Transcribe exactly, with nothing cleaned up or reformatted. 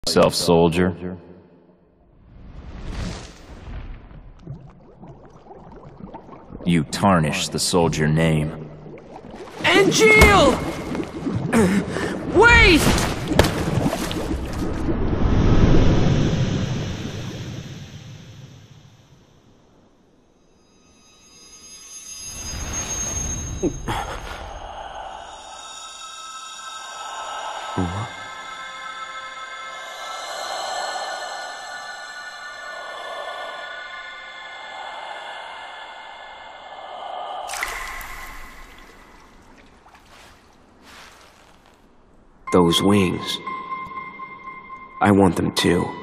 yourself, soldier. You tarnish the soldier name. Angeal! Wait! Those wings. I want them too.